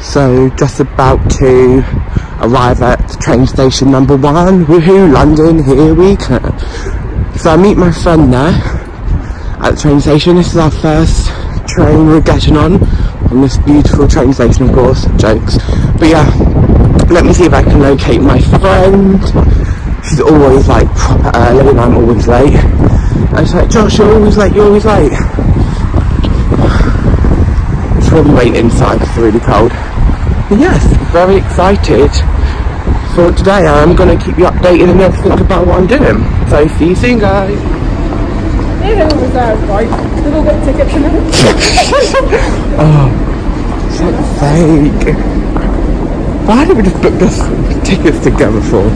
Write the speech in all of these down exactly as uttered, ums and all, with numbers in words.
So just about to arrive at the train station number one. Woohoo, London, here we come. So I meet my friend there at the train station. This is our first train we're getting on, on this beautiful train station, of course, jokes. But yeah, let me see if I can locate my friend. She's always like proper early and I'm always late. And she's like, Josh, you're always late, you're always late. She'll probably wait inside because it's really cold. And yes, very excited for today. I'm going to keep you updated and everything about what I'm doing. So see you soon, guys. They don't reserve, right? Little bit ticket for them. Oh, so fake. Why did we just book this tickets together for?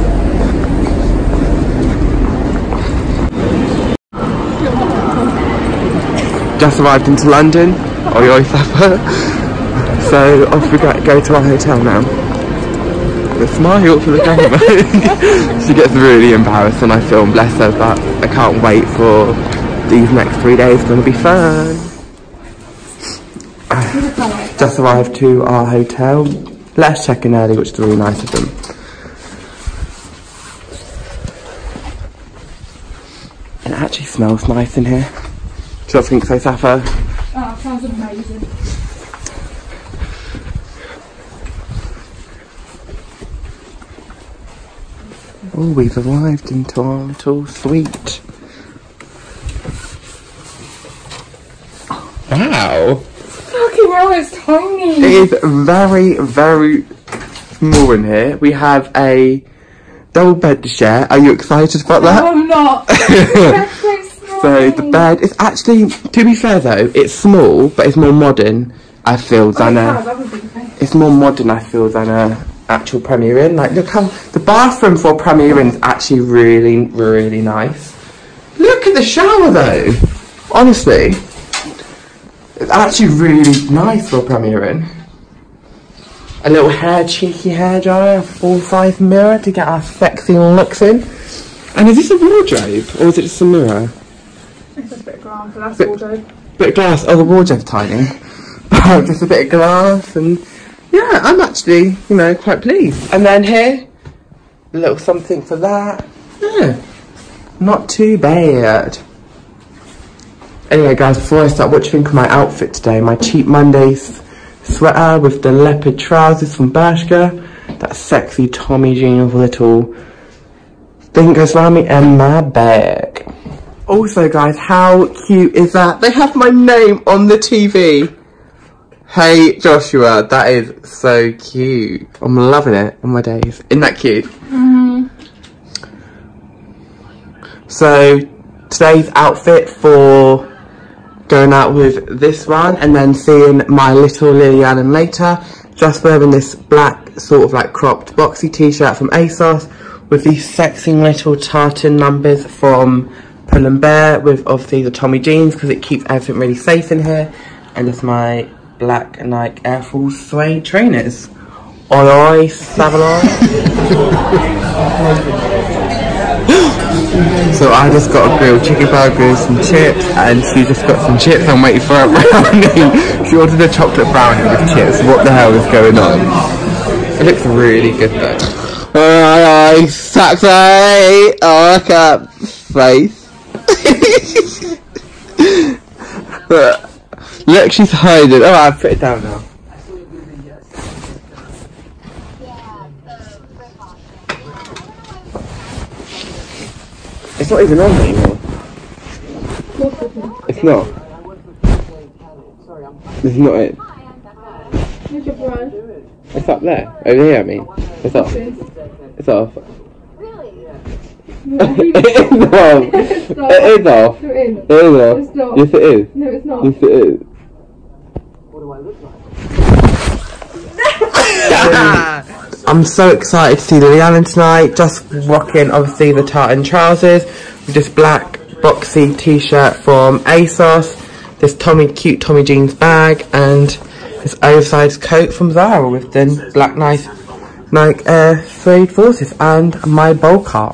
Just arrived into London. Oi oi supper. So off we go, go to our hotel now. The smile for the camera. She gets really embarrassed when I film, bless her, but I can't wait for these next three days. It's going to be fun. Uh, just arrived to our hotel. Let us check in early, which is really nice of them. And it actually smells nice in here. Do you think so, Sappho? Oh, it sounds amazing. Oh, we've arrived into our little suite. Wow! Fucking hell, it's tiny! It is very, very small in here. We have a double bed to share. Are you excited about that? No, I'm not! That's so small! So the bed is actually, to be fair though, it's small, but it's more modern, I feel, than oh, a... yeah, it's more modern, I feel, than a actual Premier Inn. Like, look how the bathroom for Premier Inn is actually really, really nice. Look at the shower though. Honestly, it's actually really nice for Premier Inn. A little hair, cheeky hair dryer, a full-size mirror to get our sexy looks in. And is this a wardrobe or is it just a mirror? It's just a bit of glass, so that's bit, wardrobe. Bit of glass. Oh, the wardrobe's tiny. Just a bit of glass and. Yeah, I'm actually, you know, quite pleased. And then here, a little something for that. Yeah, not too bad. Anyway, guys, before I start, what do you think of my outfit today? My Cheap Mondays sweater with the leopard trousers from Bershka. That sexy Tommy jeans little thing goes around me, and my bag. Also, guys, how cute is that? They have my name on the T V. Hey Joshua, that is so cute. I'm loving it on my days. Isn't that cute? Mm-hmm. So today's outfit for going out with this one and then seeing my little Lily Allen later. Just wearing this black sort of like cropped boxy t-shirt from ASOS with these sexy little tartan numbers from Pull and Bear with obviously the Tommy jeans because it keeps everything really safe in here. And just my black Nike Air Force suede trainers. Oi oi, Savalon. So I just got a grilled chicken burger, some chips, and she just got some chips. I'm waiting for a brownie. She ordered a chocolate brownie with chips. What the hell is going on? It looks really good though. Oi oi, sexy. Oh, look at face. Look, she's hiding. Oh, I've put it down now. It's not even on anymore. It's not. This is not it. It's up there. Over here, I mean. It's off. It's off. It is off. It is off. It is off. Yes, it is. No, it's not. Yes, it is. What do I look like? I'm so excited to see Lily Allen tonight. Just rocking, obviously, the tartan trousers with this black boxy t-shirt from ASOS, this Tommy cute Tommy jeans bag, and this oversized coat from Zara with the black nice Nike Air Suede Forces and my bowl cut.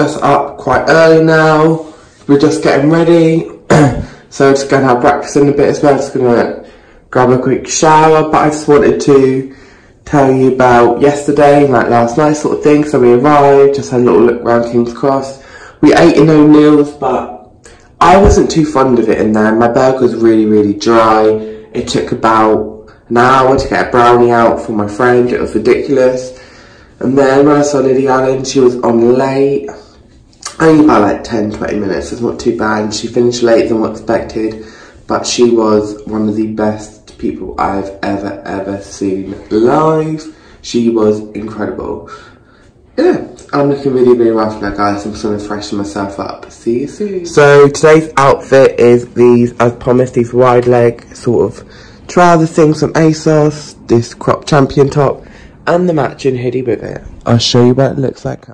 just up quite early now. We're just getting ready. So I'm just going to have breakfast in a bit as well. Just going to grab a quick shower. But I just wanted to tell you about yesterday, like last night sort of thing. So we arrived, just had a little look around King's Cross. We ate in O'Neill's, but I wasn't too fond of it in there. My burger was really, really dry. It took about an hour to get a brownie out for my friend. It was ridiculous. And then when I saw Lily Allen, she was on late. Only by like ten to twenty minutes, it's not too bad. She finished later than what expected, but she was one of the best people I've ever, ever seen live. She was incredible. Yeah, I'm looking really, really rough now, guys. I'm just going to freshen myself up. See you soon. So today's outfit is these, as promised, these wide leg sort of trouser things from ASOS, this crop champion top, and the matching hoodie with it. I'll show you what it looks like.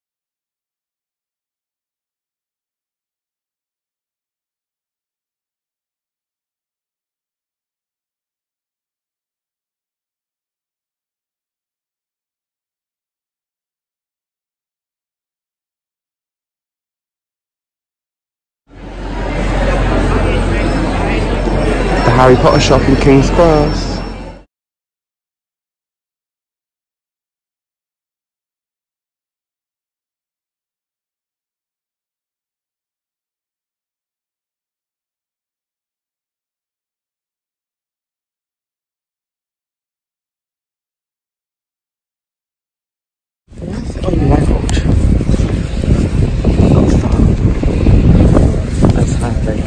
Harry Potter shop in King's Cross. What's it on loud? That's happening.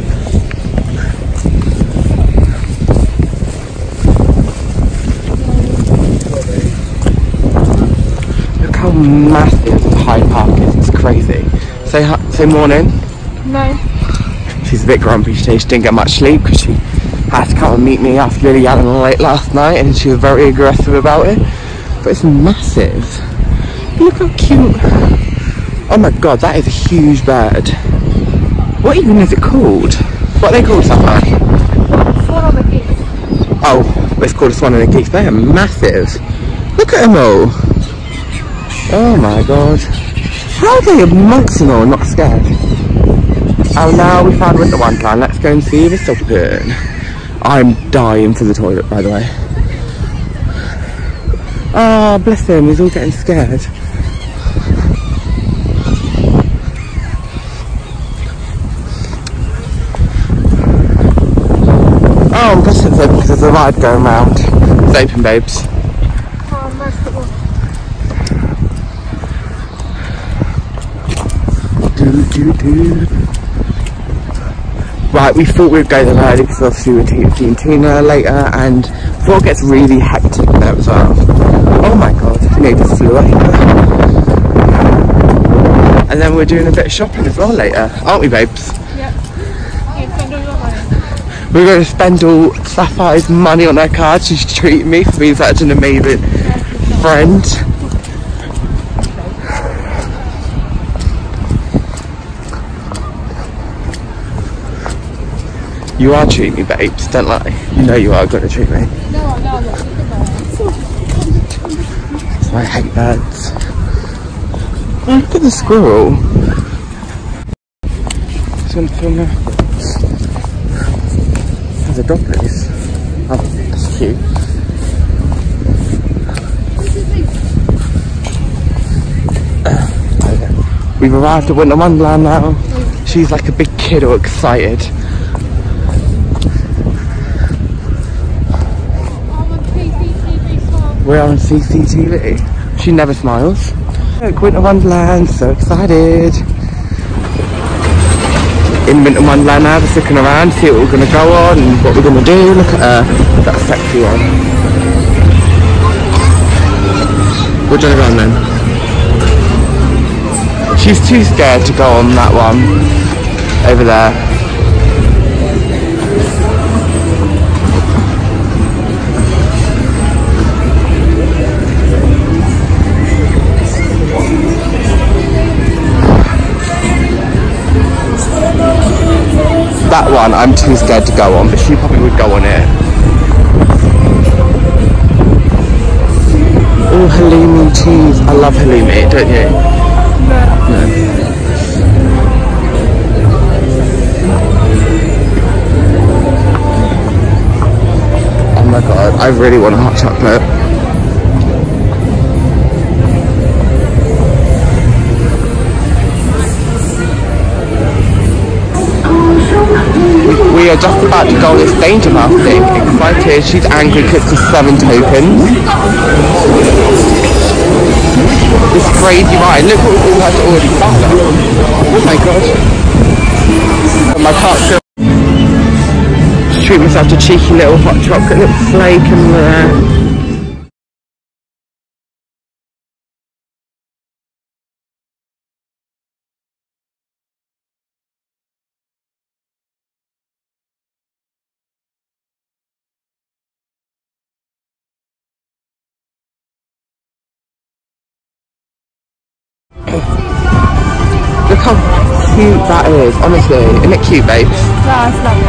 Massive Hyde Park is, it's crazy. Say hi, say morning. No. She's a bit grumpy today, she didn't get much sleep because she had to come and meet me after Lily Allen late last night and she was very aggressive about it. But it's massive. Look how cute. Oh my god, that is a huge bird. What even is it called? What are they called, Sapphire? Swan on the geese. Oh, it's called a swan and a geese. They are massive. Look at them all. Oh my god. How are they amongst them all, not scared? Oh, now we found Winter Wonderland. Let's go and see if it's open. I'm dying for the toilet, by the way. Ah, oh, bless him, he's all getting scared. Oh, I'm guessing it's open because there's a ride going round. It's open, babes. Oh, merciful. Do, do, do. Right, we thought we'd go there early because obviously we're seeing Tina later and before it gets really hectic there as well. Oh my god, they just flew over. And then we're doing a bit of shopping as well later, aren't we, babes? Yep. You spend all your money. We're going to spend all Sapphire's money on her card. She's treating me for being such an amazing friend. You are treating me, babes, don't lie. You know you are going to treat me. No, no, no, look at that. I hate birds. Oh, look at the squirrel. Just want to film there. There's a dog place. Oh, that's cute. Uh, okay. We've arrived at Winter Wonderland now. She's like a big kid all excited. We're on C C T V. She never smiles. Look, Winter Wonderland, so excited. In Winter Wonderland now, just looking around, see what we're going to go on and what we're going to do. Look at her, that sexy one. We're going to go on then. She's too scared to go on that one over there. That one I'm too scared to go on, but she probably would go on it. Oh, halloumi cheese. I love halloumi, don't you? No. No. my god, I really want a hot chocolate. We are just about to go on this danger path thing. Excited, she's angry because it's seven tokens. This crazy ride. Look what all has already started. Oh my god. I can't feel. Just treat myself to cheeky little hot chocolate, little flake and there. Look how cute that is, honestly. Isn't it cute, babes? Yeah, it's lovely.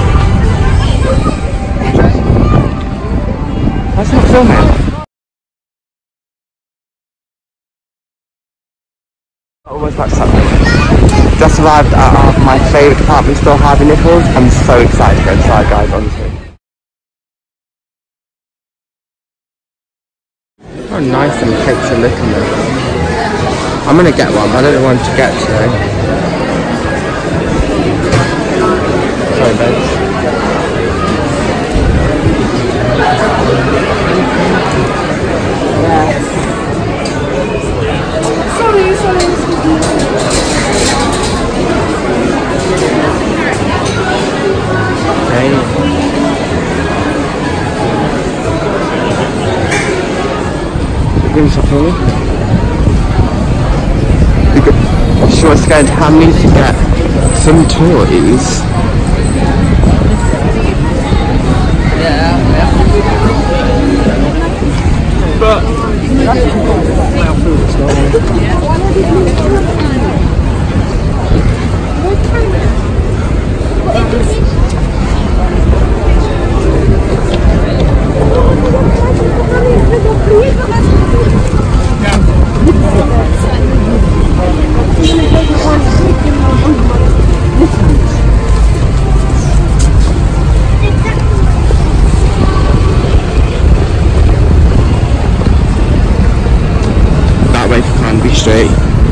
That's not filming. Almost like something. Just arrived at uh, my favourite department store, Harvey Nichols. I'm so excited to go inside, guys, honestly. How nice them cakes are looking though. I'm gonna get one, but I don't know when to get today. Sorry, babes. Sorry, sorry. Hey. Give me something. She was going to have me to get some toys. But that way to Canby Street.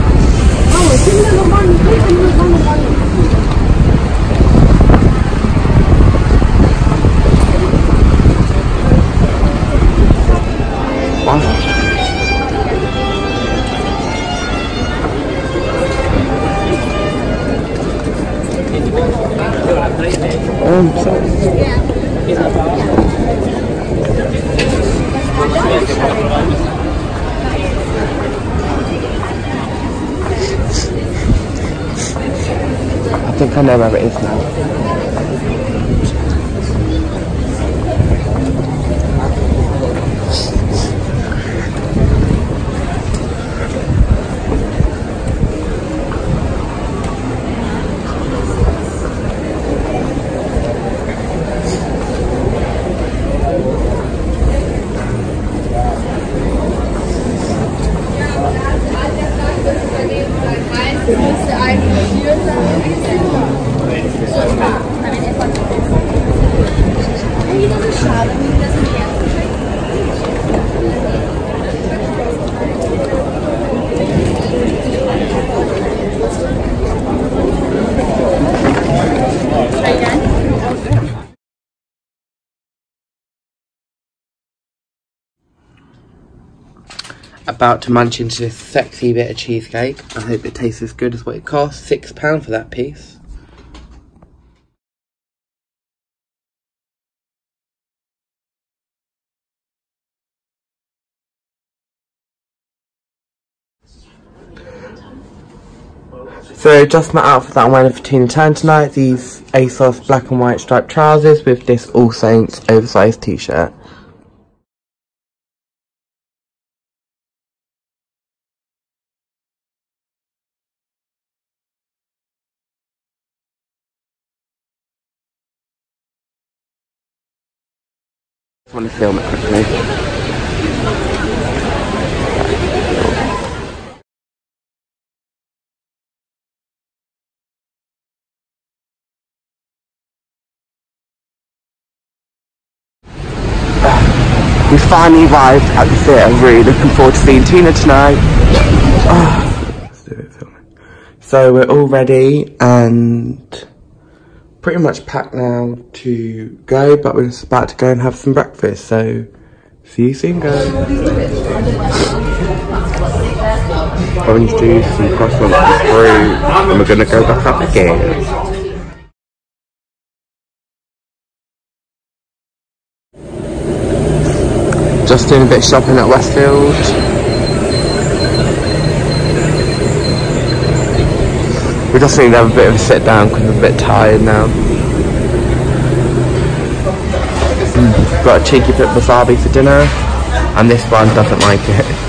What? Um, so I think I know where it is now. About to munch into this sexy bit of cheesecake. I hope it tastes as good as what it costs. Six pounds for that piece. So just my outfit that I'm wearing for Tina Turner tonight. These ASOS black and white striped trousers with this All Saints oversized t-shirt. I want to film it quickly. We finally arrived at the theatre. Really looking forward to seeing Tina tonight. Oh, let's do it, filming. So we're all ready and pretty much packed now to go, but we're just about to go and have some breakfast. So see you soon, guys. Orange juice, some croissants, some fruit, and we're gonna go back up again. Just doing a bit of shopping at Westfield. We just need to have a bit of a sit down because we're a bit tired now. Mm. Got a cheeky bit of wasabi for dinner, and this one doesn't like it.